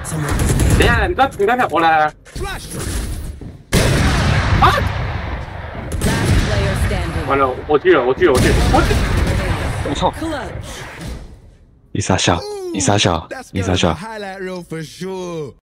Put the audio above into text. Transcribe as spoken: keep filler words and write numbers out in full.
等一下，你不要你不要跳，我来来来。啊！完了，我去了，我去了，我去了，我去。 我操！ 你傻笑，你傻笑，你傻笑。